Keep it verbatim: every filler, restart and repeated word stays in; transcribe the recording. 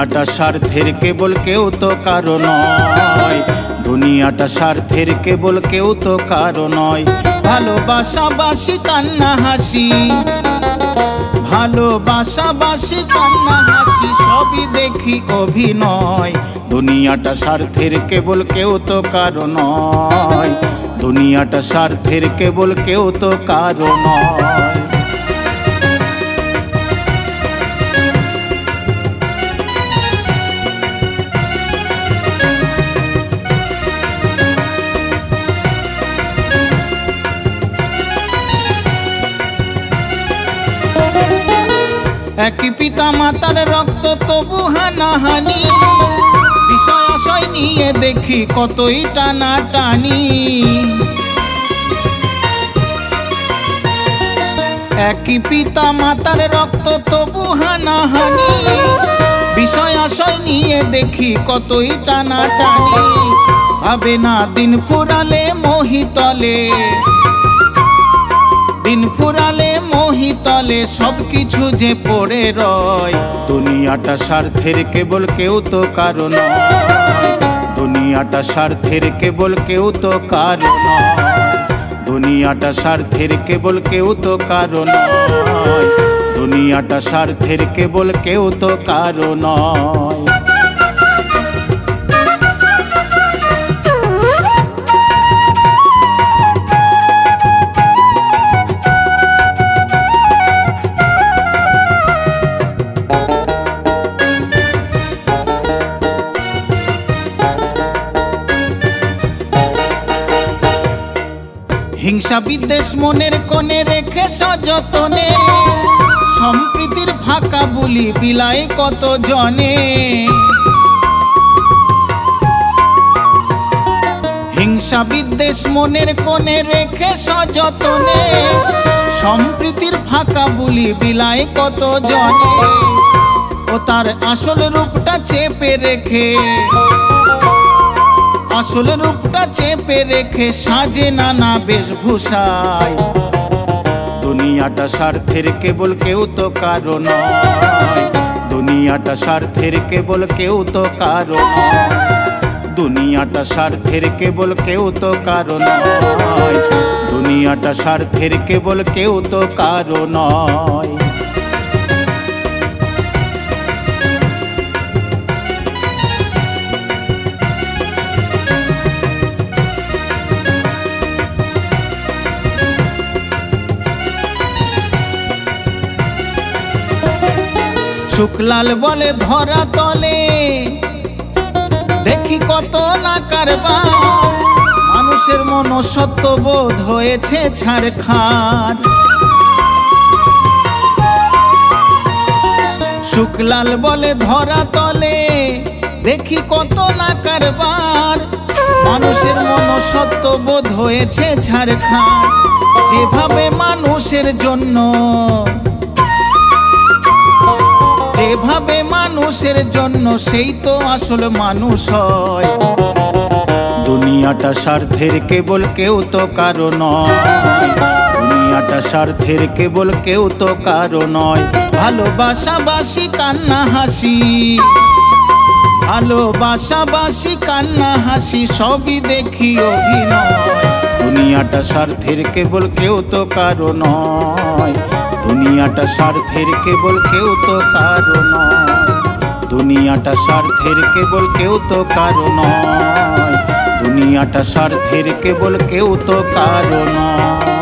দুনিয়াটা স্বার্থের কেবল কেউ তো কারো নয়, দুনিয়াটা স্বার্থের কেবল কেউ তো কারো নয়। ভালোবাসা বাসি কান্না হাসি, ভালোবাসা বাসি কান্না হাসি সবই দেখি অভিনয়। দুনিয়াটা স্বার্থের কেবল কেউ তো কারো নয়, দুনিয়াটা স্বার্থের কেবল কেউ তো কারো নয়। একই পিতা মাতার রক্ত তবু হানাহানি, বিষয় আশয় নিয়ে দেখি কতই টানাটানি। একই পিতা মাতার রক্ত তবু হানাহানি, বিষয় আশয় নিয়ে দেখি কতই টানাটানি। ভাবে না দিন ফুরালে মহিতলে, দিন ফুরালে মহিতলে সব কিছু যে পড়ে রয়। দুনিয়াটা স্বার্থের কেবল কেউ তো কারো নয়, দুনিয়াটা স্বার্থের কেবল কেউ তো কারো নয়, দুনিয়াটা স্বার্থের কেবল কেউ তো কারো নয়, দুনিয়াটা স্বার্থের কেবল কেউ তো কারো নয়। হিংসা বিদ্বেষ মনের কোণে রেখে সযতনে, সম্প্রীতির ফাঁকা বুলি বিলায় কত জনে। হিংসা বিদ্বেষ মনের কোণে রেখে সযতনে, সম্প্রীতির ফাঁকা বুলি বিলায় কত জনে। ও তার আসল রূপটা চেপে রেখে, আসল রূপটা চেপে রেখে সাজে নানা বেশভূষায়। দুনিয়াটা স্বার্থের কেবল কেউ তো কারো নয়, দুনিয়াটা স্বার্থের কেবল কেউ তো কারো নয়, দুনিয়াটা স্বার্থের কেবল কেউ তো কারো নয়, দুনিয়াটা স্বার্থের কেবল কেউ তো কারো নয়। শুকলাল বলে ধরা তলে দেখি কত না কারবার, মানুষের মনসত্ব বোধ হয়েছে ছারখার। শুকলাল বলে ধরা তলে দেখি কত না কারবার, মানুষের মনসত্ব বোধ হয়েছে ছারখার। যেভাবে মানুষের জন্য, যেভাবে মানুষের জন্য সেই তো আসল মানুষ হয়। দুনিয়াটা স্বার্থের কেবল কেউ তো কারো নয়, দুনিয়াটা স্বার্থের কেবল কেউ তো কারো নয়। ভালোবাসা বাসি কান্না হাসি, ভালোবাসা বাসি কান্না হাসি সবই দেখি অভিনয়। দুনিয়াটা স্বার্থের কেবল কেউ তো কারো নয়, দুনিয়াটা স্বার্থের কেবল কেউ তো কারো নয়, দুনিয়াটা স্বার্থের কেবল কেউ তো কারো নয়, দুনিয়াটা স্বার্থের কেবল কেউ তো কারো নয়।